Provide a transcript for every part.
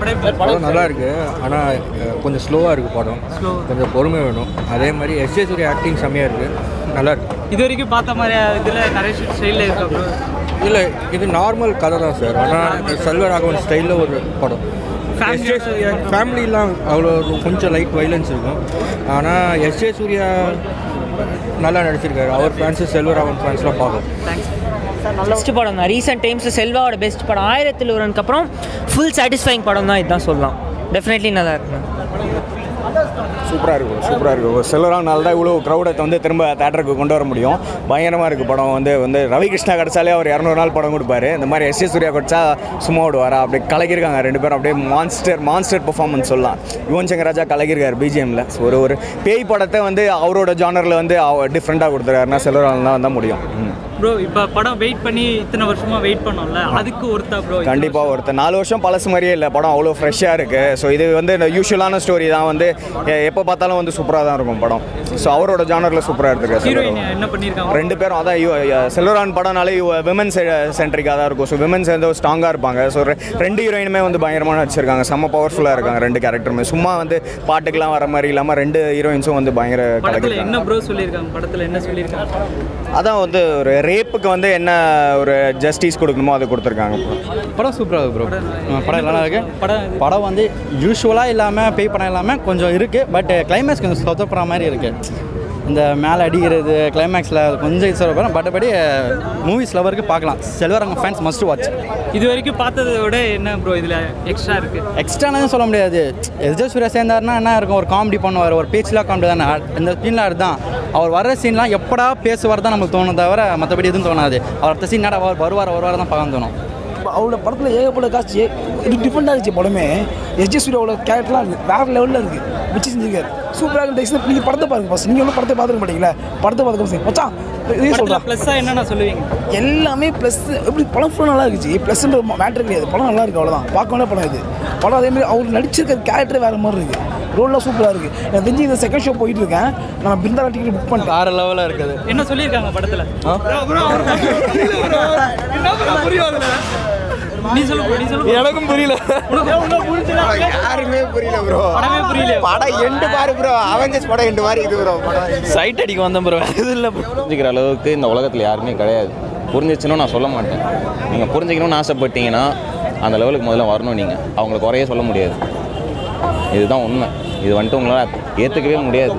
படம் நல்லா இருக்குது. ஆனால் கொஞ்சம் ஸ்லோவாக இருக்குது படம். கொஞ்சம் பொறுமை வேணும். அதே மாதிரி எஸ்ஜே சூர்யா ஆக்டிங் செம்மையாக இருக்குது. நல்லா இருக்கு. இது வரைக்கும் பார்த்த மாதிரி இதில் நரேஷன் ஸ்டைலில் இருக்கா? இல்லை, இது நார்மல் கதை தான் சார். ஆனால் செல்வராகவன் ஸ்டைலில் ஒரு படம். எஸ்ஜே சூர்யா ஃபேமிலிலாம் அவ்வளோ கொஞ்சம் லைட் வைலன்ஸ் இருக்கும். ஆனால் எஸ்ஜே சூர்யா நல்லா நடிச்சிருக்காரு. அவர் ஃபேன்ஸு செல்வராகவன் ஃபேன்ஸ்லாம் பார்க்கும். பெஸ்ட் படம் தான். ரீசெண்ட் டைம்ஸில் செல்வாவோட பெஸ்ட் படம். 1001க்கு அப்புறம் ஃபுல் சாட்டிஸ்ஃபைங் படம் தான் இதுதான் சொல்லலாம். டெஃபினெட்லி நல்லா இருக்கு. சூப்பராக இருக்கும். செல்வராகவனால தான் இவ்வளோ க்ரௌடை வந்து திரும்ப தேட்டருக்கு கொண்டு வர முடியும். பயங்கரமாக இருக்குது படம். வந்து ரவி கிருஷ்ணா கிடச்சாலே அவர் 200 நாள் படம் கொடுப்பாரு. இந்த மாதிரி எஸ்ஜே சூர்யா கிடச்சா சும்மா விடுவாரா? அப்படியே கலக்கியிருக்காங்க ரெண்டு பேரும். அப்படியே மான்ஸ்டர் பெர்ஃபார்மன்ஸ் சொல்லலாம். யுவன் சங்கர் ராஜா கலக்கியிருக்காரு பிஜிஎம்மில். ஸோ ஒரு பேய் படத்தை வந்து அவரோட ஜானரில் வந்து டிஃப்ரெண்ட்டாக கொடுத்துருக்காருன்னா செல்வராகவன் தான் வந்தால் முடியும். ப்ரோ இப்போ படம் வெயிட் பண்ணி இத்தனை வருஷமாக வெயிட் பண்ணோம்ல, அதுக்கு ஒருத்தா ப்ரோ? கண்டிப்பாக ஒருத்தர். 4 வருஷம் பழசு மாதிரியே இல்லை படம். அவ்வளோ ஃப்ரெஷ்ஷாக இருக்குது. ஸோ இது வந்து யூஷுவலான ஸ்டோரி தான். வந்து எப்போ பார்த்தாலும் வந்து சூப்பராக தான் இருக்கும் படம். ஸோ அவரோட ஜானரில் சூப்பராக எடுத்துருக்காரு. ஹீரோயின் என்ன பண்ணியிருக்காங்க? ரெண்டு பேரும் அதான் செல்வராகவன் படம்னாலே விமன்ஸ் சென்ட்ரிக்காக தான் இருக்கும். ஸோ விமன்ஸ் வந்து ஸ்ட்ராங்காக இருப்பாங்க. ஸோ ரெண்டு ஹீரோயினுமே வந்து பயங்கரமாக நடிச்சிருக்காங்க. செம்ம பவர்ஃபுல்லாக இருக்காங்க ரெண்டு கேரக்டருமே. சும்மா வந்து பாட்டுக்கெலாம் வர மாதிரி இல்லாமல் ரெண்டு ஹீரோயின்ஸும் வந்து பயங்கர படத்தில் என்ன ப்ரோ சொல்லியிருக்காங்க? படத்தில் என்ன சொல்லியிருக்காங்க? அதான் வந்து ஒரு ரேப்புக்கு வந்து என்ன ஒரு ஜஸ்டிஸ் கொடுக்கணுமோ அதை கொடுத்துருக்காங்க. படம் சூப்பராக ப்ரோ. படம் நல்லா இருக்குது. படம் வந்து யூஸ்வலாக இல்லாமல் பேய் படம் இல்லாமல் கொஞ்சம் இருக்குது. பட் கிளைமேக்ஸ் கொஞ்சம் சொதப்புற மாதிரி இருக்குது. இந்த மேலே அடிக்கிறது கிளைமேக்ஸில் கொஞ்சம் சொதப்புறோம். பட்டபடி மூவிஸ் லவருக்கு பார்க்கலாம். Selvaraghavan fans must watch. இது வரைக்கும் பார்த்ததை விட என்ன ப்ரோ இதில் எக்ஸ்ட்ரா இருக்குது? எக்ஸ்ட்ரானு சொல்ல முடியாது. எஸ்ஜே சூர்யா சேர்ந்தாருன்னா என்ன இருக்கும்? ஒரு காமெடி பண்ணுவார். ஒரு பேச்சில் காமெடி தானே. இந்த சீனில் அதுதான். அவர் வர்ற சீன்லாம் எப்படா பேசுவார் தான் நமக்கு தோணும் தவிர மற்றபடி எதுவும் தோணாது. அவர் அடுத்த சீன் நட வருவார் தான் பார்க்க தோணும். அவரோட படத்தில் ஏகப்பட்ட காட்சி இது டிஃப்ரெண்டாக இருந்துச்சு. படமே எஸ்ஜே சூர்யாவோட கேரக்டர்லாம் இருக்குது. வேறு லெவலில் இருக்குது. வச்சு செஞ்சுருக்காரு. சூப்பராக இருக்குது. நீங்கள் படத்தை பாருங்க ஃபஸ்ட். நீங்கள் ஒன்றும் படத்தை பார்த்துக்க மாட்டீங்களா? படத்தை பார்த்துக்க மச்சான் இதே சொல்கிறேன். ப்ளஸ்ஸாக என்னென்ன சொல்லுவீங்க? எல்லாமே ப்ளஸ். எப்படி படம் ஃபுல்லாக நல்லா இருந்துச்சு. ப்ளஸ்ன்ற மேட்ரு கிடையாது. படம் நல்லா இருக்குது. அவ்வளோதான். பார்க்கவே படம் இது. படம் அதேமாதிரி அவர் நடிச்சிருக்கிற கேரக்டர் வேறு மாதிரி இருக்குது. ரோல்லாம் சூப்பராக இருக்குது. எனக்கு தெரிஞ்சு இந்த செகண்ட் ஷோ போயிட்டு இருக்கேன். நான் பிருந்தாரா டிக்கெட் புக் பண்ணிட்டேன். வேறு லெவலில் இருக்குது. என்ன சொல்லியிருக்காங்க படத்தில்? நீ சொல்லு. எனக்கும் புரியல. யாருமே புரியல ப்ரோ. படமே புரியல. படம் எண்டு பாரு ப்ரோ. அவெஞ்சர்ஸ் படம் எண்டு மாதிரி இது ப்ரோ. சைட் அடிக்க வந்தேன் ப்ரோ. இது இல்லை புரிஞ்சுக்கிற அளவுக்கு இந்த உலகத்தில் யாருமே கிடையாது. புரிஞ்சிச்சுன்னு நான் சொல்ல மாட்டேன். நீங்கள் புரிஞ்சிக்கணும்னு ஆசைப்பட்டீங்கன்னா அந்த லெவலுக்கு முதல்ல வரணும். நீங்கள் அவங்கள குறைய சொல்ல முடியாது. இதுதான் உண்மை. இது வந்துட்டு உங்களால் ஏற்றுக்கவே முடியாது.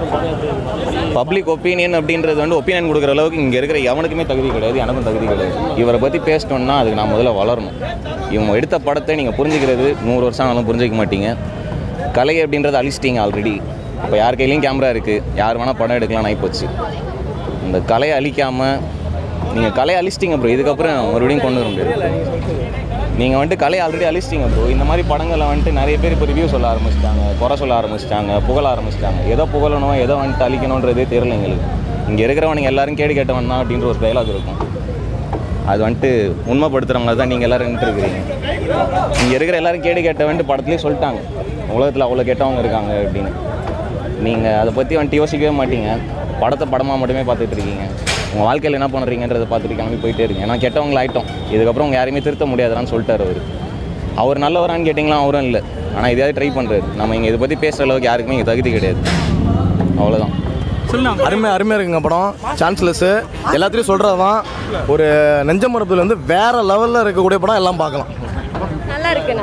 பப்ளிக் ஒப்பீனியன் அப்படின்றது வந்து ஒப்பீனியன் கொடுக்குற அளவுக்கு இங்கே இருக்கிற எவனுக்குமே தகுதி கிடையாது. எனக்கும் தகுதி கிடையாது. இவரை பற்றி பேசணுன்னா அதுக்கு நான் முதல்ல வளரணும். இவங்க எடுத்த படத்தை நீங்கள் புரிஞ்சுக்கிறது 100 வருஷம் ஆனாலும் புரிஞ்சிக்க மாட்டீங்க. கலை அப்படின்றத அழிச்சிட்டிங்க ஆல்ரெடி. இப்போ யார் கையிலையும் கேமரா இருக்குது. யார் வேணால் படம் எடுக்கலாம் ஆகிப்போச்சு. இந்த கலையை அழிக்காமல் நீங்கள் கலையை அழிச்சிட்டிங்க ப்ரோ. இதுக்கப்புறம் மறுபடியும் கொண்டு வர முடியாது. நீங்கள் வந்துட்டு கலையை ஆல்ரெடி அழிச்சிட்டிங்க ப்ரோ. இந்த மாதிரி படங்களை வந்துட்டு நிறைய பேர் இப்போ ரிவ்யூ சொல்ல ஆரம்பிச்சிட்டாங்க, குறை சொல்ல ஆரம்பிச்சிட்டாங்க, புகழ ஆரம்பிச்சிட்டாங்க. எதோ புகழணும் எதோ வந்துட்டு அழிக்கணுன்றதே தெரியல எங்களுக்கு. இங்கே இருக்கிறவனுங்க எல்லோரும் கேடு கேட்டவன் தான் அப்படின்ற ஒரு டைலாக் இருக்கும். அது வந்துட்டு உண்மைப்படுத்துகிறவங்க தான் நீங்கள் எல்லோரும் நின்றுருக்கிறீங்க. இங்கே இருக்கிற எல்லோரும் கேடு கேட்டவன்ட்டு படத்துலேயே சொல்லிட்டாங்க. உலகத்தில் அவ்வளோ கெட்டவங்க இருக்காங்க அப்படின்னு. நீங்கள் அதை பற்றி வந்துட்டு யோசிக்கவே மாட்டீங்க. படத்தை படமாக மட்டுமே பார்த்துட்டு இருக்கீங்க. உங்கள் வாழ்க்கையில் என்ன பண்ணுறீங்கன்றதை பார்த்துட்டு கிளம்பி போயிட்டே இருக்கீங்க. ஏன்னா கெட்டவங்களை ஆகிட்டோம். இதுக்கப்புறம் உங்கள் யாரையுமே திருத்த முடியாதுன்னு சொல்லிட்டார் அவர். அவர் நல்லவரான்னு கேட்டிங்களா? அவரும் இல்லை. ஆனால் இதையாவது ட்ரை பண்ணுறாரு. நம்ம இங்கே இதை பற்றி பேசுகிற அளவுக்கு யாருக்குமே இங்கே தகுதி கிடையாது. அவ்வளோதான். அருமையாக இருக்குங்க படம். சான்ஸ்லெஸ்ஸு எல்லாத்தையும் சொல்கிறது தான். ஒரு நெஞ்ச மரத்தில் வந்து வேறு லெவலில் இருக்கக்கூடிய படம் எல்லாம் பார்க்கலாம். நல்லா இருக்கு.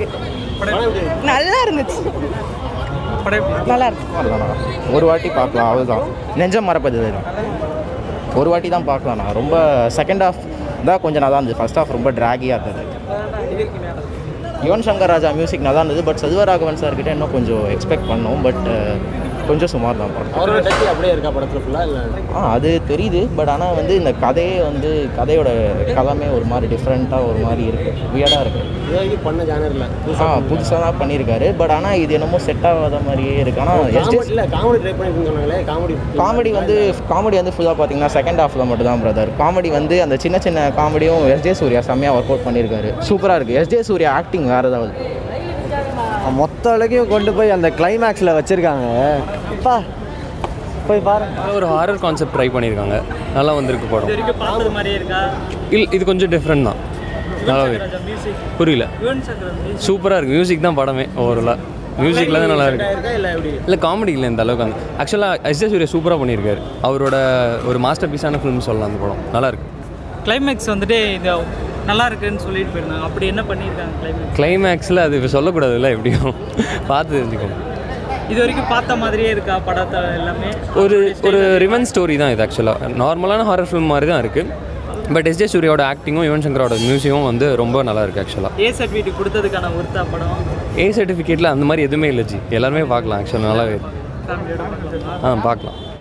நல்லா இருந்துச்சு. நல்லா இருக்கு. ஒரு வாட்டி பார்க்கலாம் அவ்வளோதான். நெஞ்சம் மறப்பது தான். ஒரு வாட்டி தான் பார்க்கலாம். ரொம்ப செகண்ட் ஹாஃப் தான் கொஞ்சம் நல்லா இருந்துச்சு. ஃபர்ஸ்ட் ஹாஃப் ரொம்ப ட்ராகியாக இருந்தது. யுவன் சங்கர் ராஜா மியூசிக் நல்லா இருந்தது. பட் செல்வராகவன் சார்கிட்ட இன்னும் கொஞ்சம் எக்ஸ்பெக்ட் பண்ணோம். பட் கொஞ்சம் சுமார் தான் படம். அவரோட டச் அப்படியே இருக்கா படத்தில் ஃபுல்லாக இல்லை? அது தெரியுது. பட் ஆனால் வந்து இந்த கதையே வந்து கதையோட கலமே ஒரு மாதிரி டிஃப்ரெண்ட்டாக ஒரு மாதிரி இருக்குது. வியர்டாக இருக்குது. இது வரைக்கும் பண்ண ஜானரில் புதுசாக தான் பண்ணியிருக்காரு. பட் ஆனால் இது என்னமோ செட் ஆகாத மாதிரியே இருக்குது. ஆனால் இல்லை காமெடி ட்ரை பண்ணிட்டு சொன்னாங்களே. காமெடி வந்து ஃபுல்லாக பார்த்தீங்கன்னா செகண்ட் ஹாஃபில் மட்டும் தான் பிரதர். காமெடி வந்து அந்த சின்ன சின்ன காமெடியும் எஸ்ஜே சூர்யா செம்மையாக ஒர்க் அவுட் பண்ணியிருக்காரு. சூப்பராக இருக்குது. எஸ்ஜே சூர்யா ஆக்டிங் வேறு ஏதாவது மொத்த அளவுக்கும் கொண்டு போய் அந்த கிளைமேக்ஸில் வச்சுருக்காங்க. அப்பா போய் பாருங்க. ஒரு ஹாரர் கான்செப்ட் ட்ரை பண்ணியிருக்காங்க. நல்லா வந்திருக்கு படம். இது வரைக்கும் பார்த்தது மாதிரியே இருக்கா? இது கொஞ்சம் டிஃப்ரெண்ட் தான். நல்லாவே மியூசிக் புரியல யுவன் சங்கர் music. சூப்பராக இருக்குது மியூசிக் தான் படமே ஓவரலாக மியூசிக்கில் தான் நல்லா இருக்கு இல்லை எப்படி இல்லை காமெடி இல்லை இந்த அளவுக்கு அந்த ஆக்சுவலாக எஸ் ஜே சூர்யா சூப்பராக பண்ணியிருக்காரு அவரோட ஒரு மாஸ்டர் பீஸான ஃபிலிம் சொல்லலாம் அந்த படம் நல்லா இருக்கு கிளைமேக்ஸ் வந்துட்டு இந்த நல்லா இருக்குன்னு சொல்லிட்டு போயிருந்தாங்க அப்படி என்ன பண்ணியிருக்காங்க கிளைமேக்ஸ் கிளைமேக்ஸில் அது இப்போ சொல்லக்கூடாதுல்ல எப்படியும் பார்த்து தெரிஞ்சுக்கோங்க இது வரைக்கும் பார்த்த மாதிரியே இருக்கா படத்தை எல்லாமே ஒரு ரிவெஞ்ச் ஸ்டோரி தான் இது ஆக்சுவலாக நார்மலான ஹாரர் ஃபிலிம் மாதிரி தான் இருக்குது பட் எஸ் ஜே சூர்யாவோட ஆக்டிங்கும் யுவன் சங்கரோட மியூசிக்கும் வந்து ரொம்ப நல்லா இருக்குது ஆக்சுவலாக ஏ சர்டிஃபிகேட் கொடுத்ததுக்கான ஒருத்தா படம் ஏ சர்டிஃபிகேட்டில் அந்த மாதிரி எதுவுமே இல்லை ஜி எல்லாருமே பார்க்கலாம் ஆக்சுவலாக நல்லாவே ஃபேமிலியோட பார்க்கலாம் பார்க்கலாம்